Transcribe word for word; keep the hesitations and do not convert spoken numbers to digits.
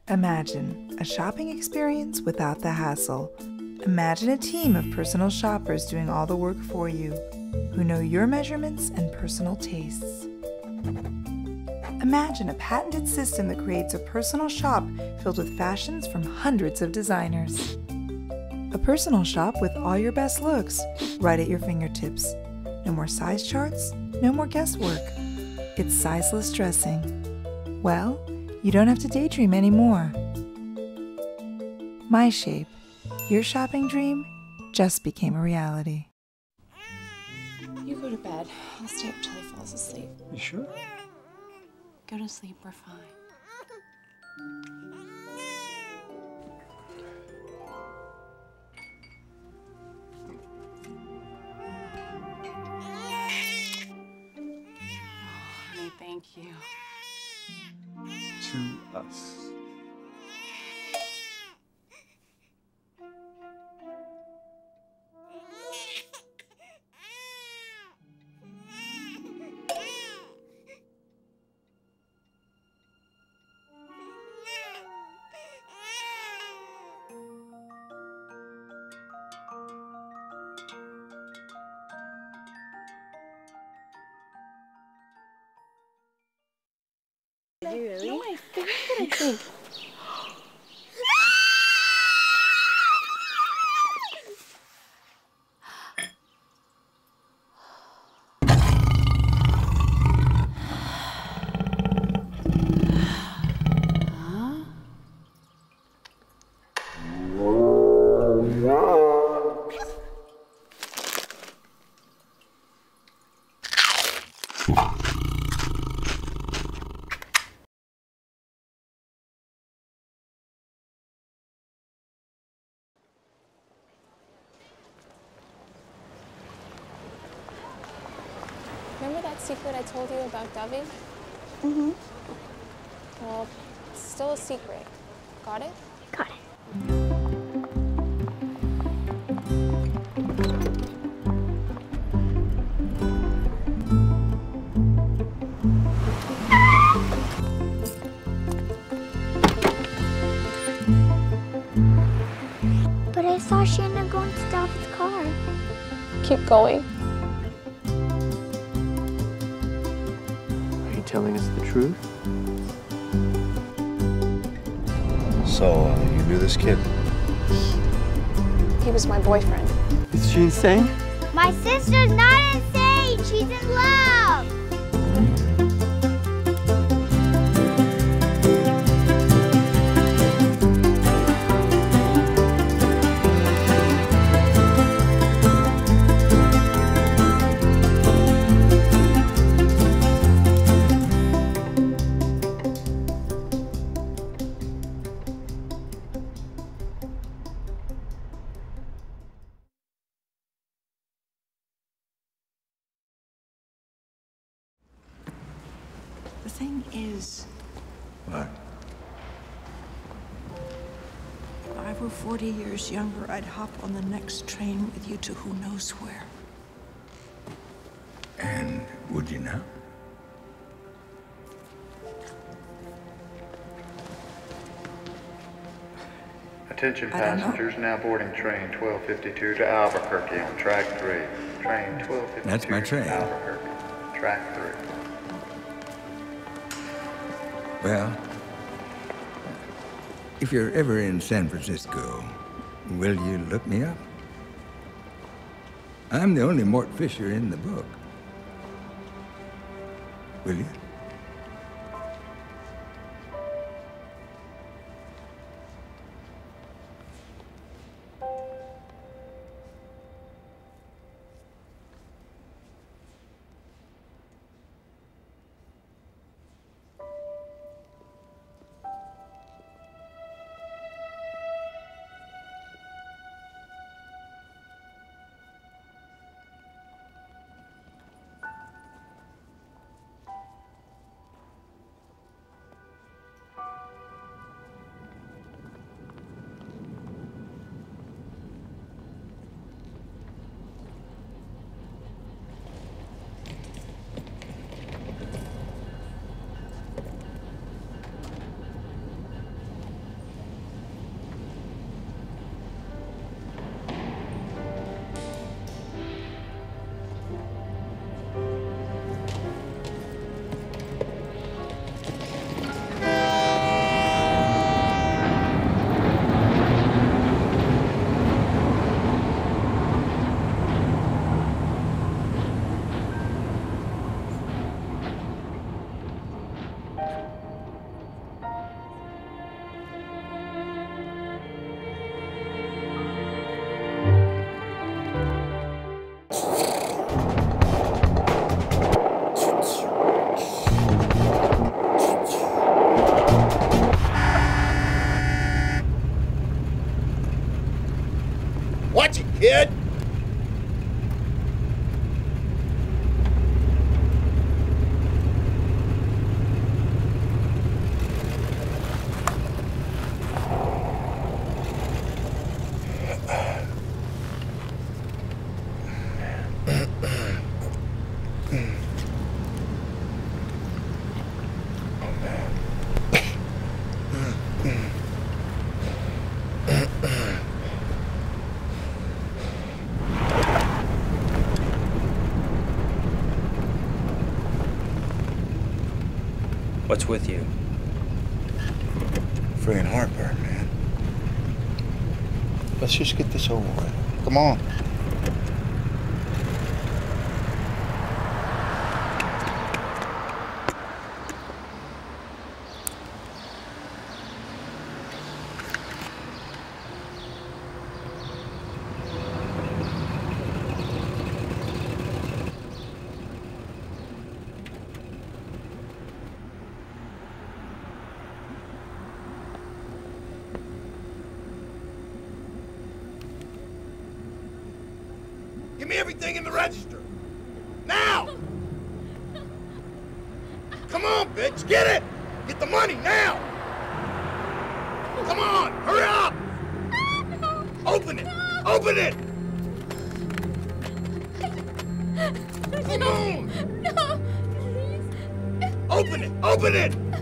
Imagine a shopping experience without the hassle. Imagine a team of personal shoppers doing all the work for you, who know your measurements and personal tastes. Imagine a patented system that creates a personal shop filled with fashions from hundreds of designers. A personal shop with all your best looks right at your fingertips. No more size charts, no more guesswork. It's sizeless dressing. Well, you don't have to daydream anymore. My Shape, your shopping dream, just became a reality. You go to bed. I'll stay up till he falls asleep. You sure? Go to sleep, we're fine. Oh, honey, thank you. To us. Did you really? No, I filmed it, I think. Remember that secret I told you about Dovey? Mm-hmm. Well, it's still a secret. Got it? Got it. But I saw Shannon going to David's car. Keep going. Are you telling us the truth? So, uh, you knew this kid? He was my boyfriend. Is she insane? My sister's not insane. She's in love. The thing is, What? if I were forty years younger, I'd hop on the next train with you to who knows where. And would you now? Attention I don't know. passengers, now boarding train twelve fifty-two to Albuquerque on track three. Train twelve fifty-two That's my train. to Albuquerque, track three. Well, if you're ever in San Francisco, will you look me up? I'm the only Mort Fisher in the book. Will you? What's with you? Friggin' heartburn, man. Let's just get this over with. Come on. Give me everything in the register. Now! Come on, bitch, get it! Get the money now! Come on, hurry up! Open it! Open it! Come on! No, please. Open it! Open it!